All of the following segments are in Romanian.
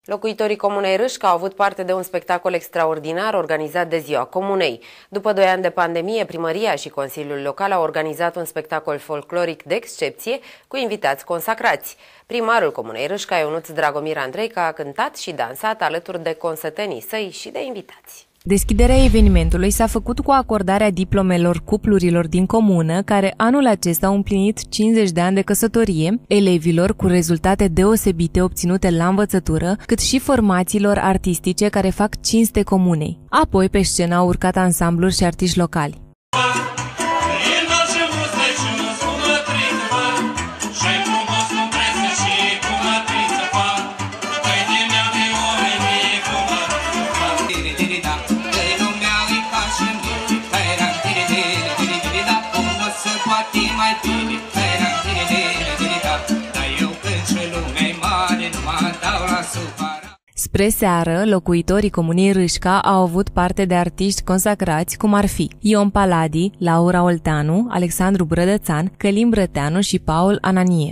Locuitorii Comunei Râșca au avut parte de un spectacol extraordinar organizat de Ziua Comunei. După 2 ani de pandemie, primăria și Consiliul Local au organizat un spectacol folcloric de excepție cu invitați consacrați. Primarul Comunei Râșca, Ionuț Dragomir Andreica, a cântat și dansat alături de consătenii săi și de invitați. Deschiderea evenimentului s-a făcut cu acordarea diplomelor cuplurilor din comună, care anul acesta au împlinit 50 de ani de căsătorie, elevilor cu rezultate deosebite obținute la învățătură, cât și formațiilor artistice care fac cinste comunei. Apoi, pe scenă au urcat ansambluri și artiști locali. Spre seară, locuitorii Comunei Râșca au avut parte de artiști consacrați, cum ar fi Ion Paladi, Laura Olteanu, Alexandru Brădățan, Călim Brăteanu și Paul Ananie.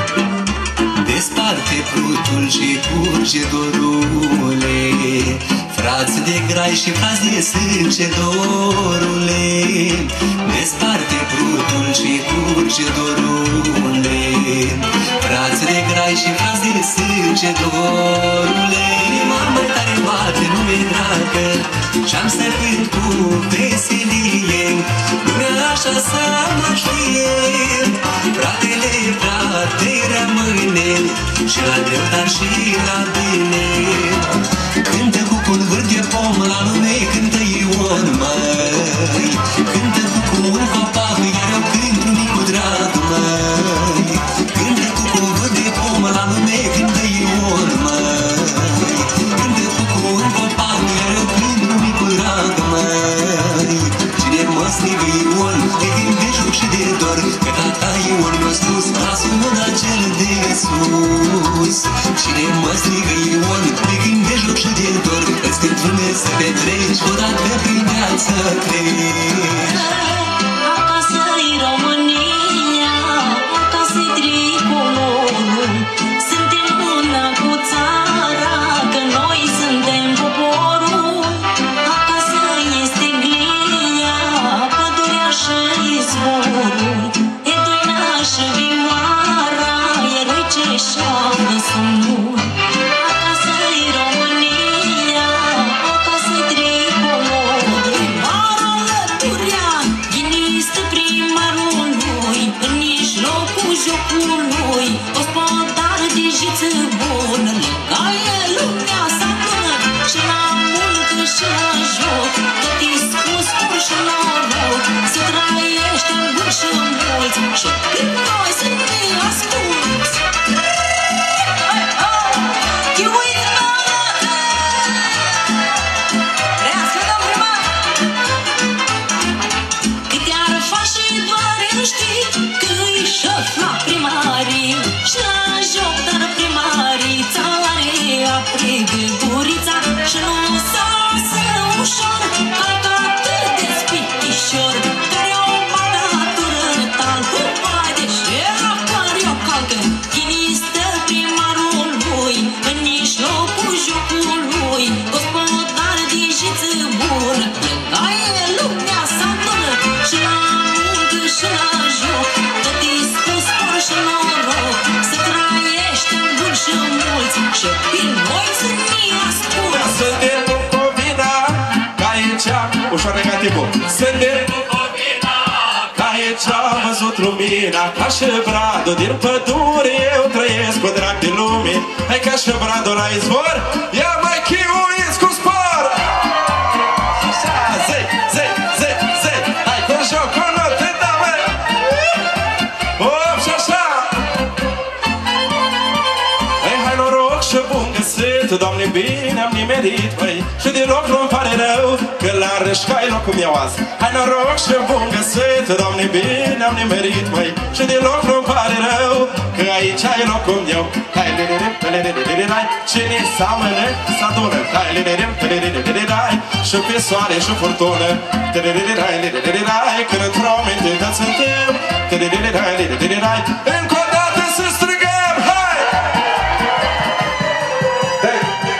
Desparte prutul și curge dorule, frați de grai și frați de sânge, dorule. Desparte prutul și curge dorule, frați de grai și frați de sânge, dorule. Inima mai tare bate, lume dragă, și-am să cânt cu veselie, lumea așa să mă știe. Fratele, frate, rămâne, și la drept, dar și la bine. Cântă cu un vârf de pom, la lume cântă Ion, măi. Cântă cu un copac, iar eu cânt numit cu drag, măi. Cântă cu un vârf de pom, la lume cântă Ion, măi. Cântă cu un copac, iar eu cânt numit cu drag, măi. Cine mă strigă Ion, de când de joc și de dor, că tata Ion mi-a spus, glasul mâna cel de sus. Cine mă strigă Ion, de când de joc și de dor, îți cânt lume să petreci, odată prin viață treci. Acasă-i România, acasă-i tricolorul, suntem una cu țara, că noi suntem poporul. Acasă este glia, pădurea și izvorul, e doina și vioara, e lui ce șoară somnul. Acasă-i România, acasă-i tricolorul, ghinistă primarul lui, în mijlocul jocului, gospodar de jiță bună, lăgaie lumea s-adună, și la muncă și la joc, tot-i spus bun și noroc, să trăiește în bun și în mulți, și prin noi să ne asculți. Știi că-i șef la primarii și la joc, dar primarii țare aprigă gurița și nu lasă ușor, altă atât de spitișor, care o badatură tal, cu bade și apare o calcă. Ghinistă primarul lui, în mijlocul jocului, gospodar de jiță bună, lăgaie lumea s-adună, și la muncă și la joc, tot-i spus spor și noroc, să trăiește în bun și în mulți, și prin noi să ne asculți. Suntem Bucovina, ca e cea, ușor negativul. Suntem Bucovina, ca e cea văzut lumina, ca și bradul din pădure, eu trăiesc cu drag de lume. Hai ca și bradul la izvor, ia mai chiuiți cu spor. Așa, zei, zei, zei, zei, hai cu jocul note, da, bă! Op, și așa! Hai noroc și bun găsit, Doamne, bine am nimerit, băi, și din loc nu-mi pare rău, că la Râșca-i locul meu azi. Hai noroc și bun găsit, Doamne, bine am nimerit, băi, și din loc nu-mi pare rău, că aici ai locul meu. Hai lirim, lirim, cine seamănă s-adună, hai lirim, lirim, și pe soare și furtună, când într-o minte suntem, încă o dată să strigăm, hai!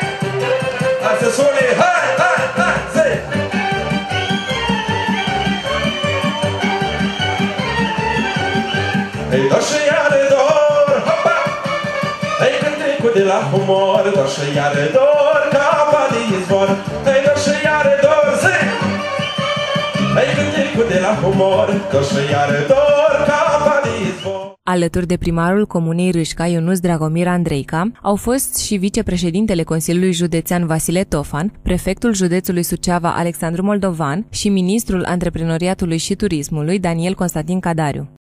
Ei, doar și iară dor, hopa! Ei, cântecul de la humor, doar și iară dor, ca apa de izvor. Ei, doar și iară dor, zi! Ei, cântecul de la humor, doar și iară dor, ca apa de izvor. Alături de primarul comunei Râșca, Ionuț Dragomir Andreica, au fost și vicepreședintele Consiliului Județean Vasile Tofan, prefectul județului Suceava Alexandru Moldovan și ministrul Antreprenoriatului și Turismului Daniel Constantin Cadariu.